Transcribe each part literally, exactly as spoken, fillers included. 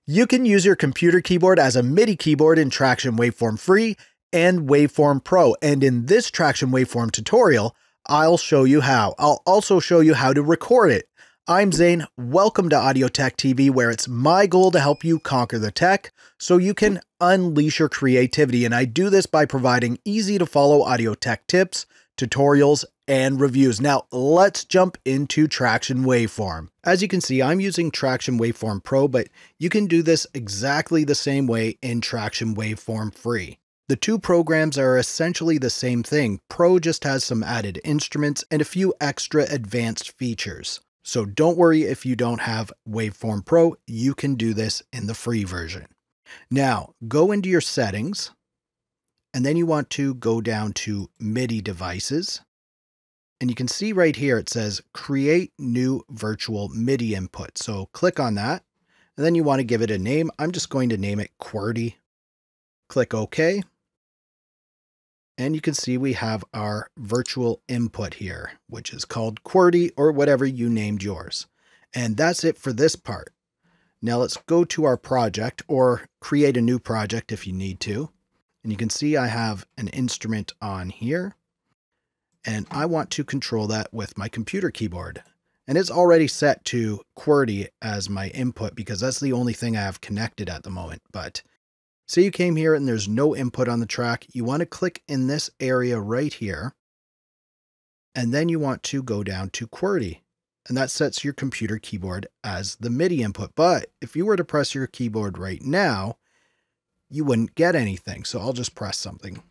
You can use your computer keyboard as a MIDI keyboard in Traction Waveform Free and Waveform Pro, and in this Traction Waveform tutorial, I'll show you how. I'll also show you how to record it. I'm Zane, welcome to Audio Tech T V, where it's my goal to help you conquer the tech so you can unleash your creativity, and I do this by providing easy to follow audio tech tips, tutorials, and reviews. Now let's jump into Traction Waveform. As you can see, I'm using Traction Waveform Pro, but you can do this exactly the same way in Traction Waveform Free. The two programs are essentially the same thing. Pro just has some added instruments and a few extra advanced features. So don't worry if you don't have Waveform Pro, you can do this in the free version. Now go into your settings, and then you want to go down to MIDI devices. And you can see right here, it says create new virtual MIDI input. So click on that, and then you want to give it a name. I'm just going to name it QWERTY. Click OK. And you can see we have our virtual input here, which is called QWERTY or whatever you named yours. And that's it for this part. Now let's go to our project, or create a new project if you need to. And you can see I have an instrument on here, and I want to control that with my computer keyboard. And it's already set to QWERTY as my input because that's the only thing I have connected at the moment. But say you came here and there's no input on the track, you want to click in this area right here, and then you want to go down to QWERTY, and that sets your computer keyboard as the MIDI input. But if you were to press your keyboard right now, you wouldn't get anything. So I'll just press something.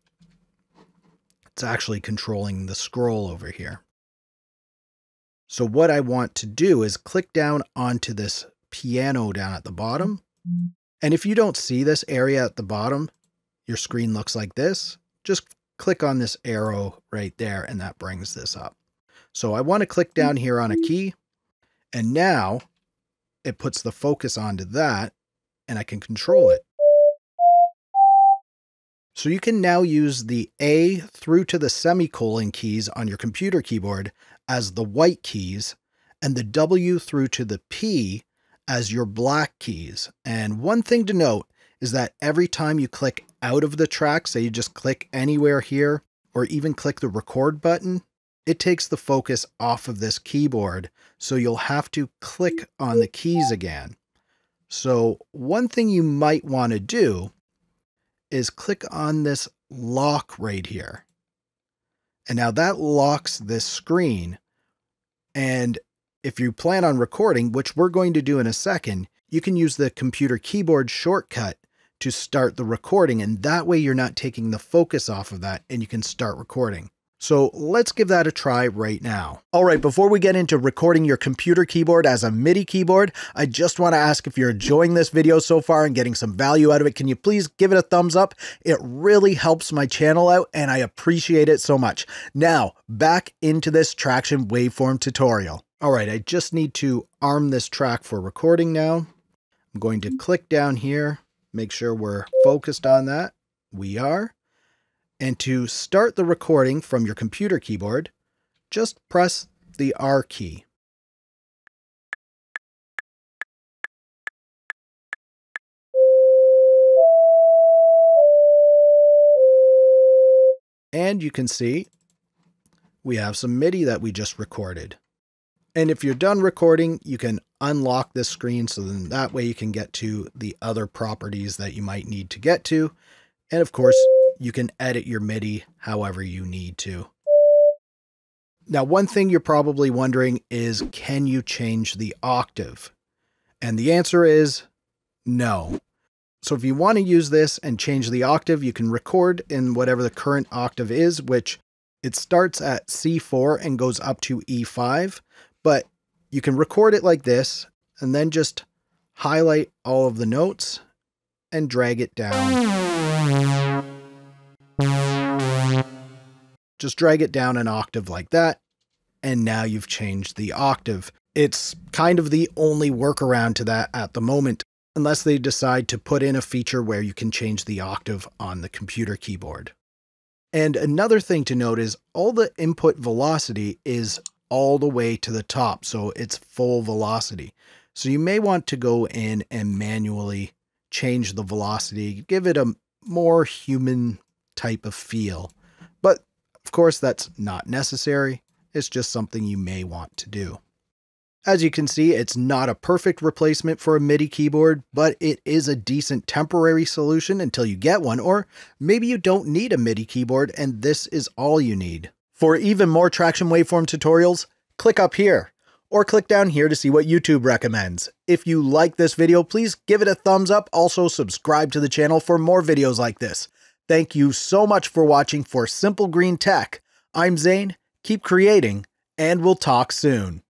It's actually controlling the scroll over here. So what I want to do is click down onto this piano down at the bottom. And if you don't see this area at the bottom, your screen looks like this. Just click on this arrow right there, and that brings this up. So I want to click down here on a key, and now it puts the focus onto that, and I can control it. So you can now use the A through to the semicolon keys on your computer keyboard as the white keys, and the W through to the P as your black keys. And one thing to note is that every time you click out of the track, say you just click anywhere here, or even click the record button, it takes the focus off of this keyboard. So you'll have to click on the keys again. So one thing you might want to do is click on this lock right here. And now that locks this screen. And if you plan on recording, which we're going to do in a second, you can use the computer keyboard shortcut to start the recording. And that way you're not taking the focus off of that, and you can start recording. So let's give that a try right now. All right, before we get into recording your computer keyboard as a MIDI keyboard, I just want to ask if you're enjoying this video so far and getting some value out of it. Can you please give it a thumbs up? It really helps my channel out, and I appreciate it so much. Now, back into this Traction Waveform tutorial. All right, I just need to arm this track for recording now. I'm going to click down here, make sure we're focused on that. We are. And to start the recording from your computer keyboard, just press the R key. And you can see we have some MIDI that we just recorded. And if you're done recording, you can unlock this screen, so then that way you can get to the other properties that you might need to get to. And of course, you can edit your MIDI however you need to. Now, one thing you're probably wondering is, can you change the octave? And the answer is no. So if you want to use this and change the octave, you can record in whatever the current octave is, which it starts at C four and goes up to E five. But you can record it like this, and then just highlight all of the notes and drag it down. Just drag it down an octave like that, and now you've changed the octave. It's kind of the only workaround to that at the moment, unless they decide to put in a feature where you can change the octave on the computer keyboard. And another thing to note is all the input velocity is all the way to the top, so it's full velocity. So you may want to go in and manually change the velocity, give it a more human type of feel. But of course, that's not necessary. It's just something you may want to do. As you can see, it's not a perfect replacement for a MIDI keyboard, but it is a decent temporary solution until you get one, or maybe you don't need a MIDI keyboard and this is all you need. For even more Traction Waveform tutorials, click up here, or click down here to see what YouTube recommends. If you like this video, please give it a thumbs up. Also, subscribe to the channel for more videos like this. Thank you so much for watching for Simple Green Tech. I'm Zane, keep creating, and we'll talk soon.